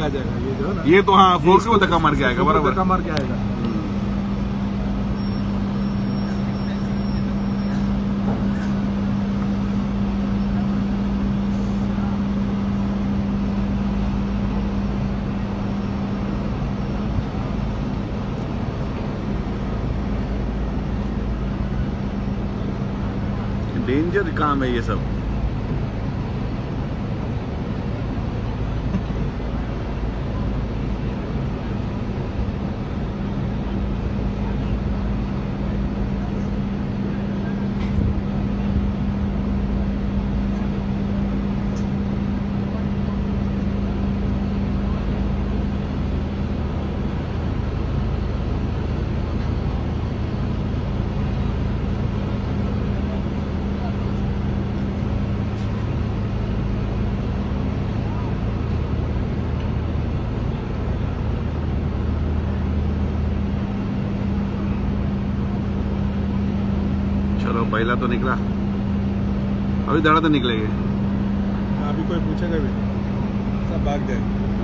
आ जाएगा ये जो है ना, ये तो हाँ फोर्स को धक्का मार के आएगा, बराबर धक्का मार के आएगा। डेंजर काम है ये सब। चलो पहला तो निकला, अभी दाड़ा तो निकलेंगे। अभी कोई पूछेगा भी नहीं, सब भाग जाएगा।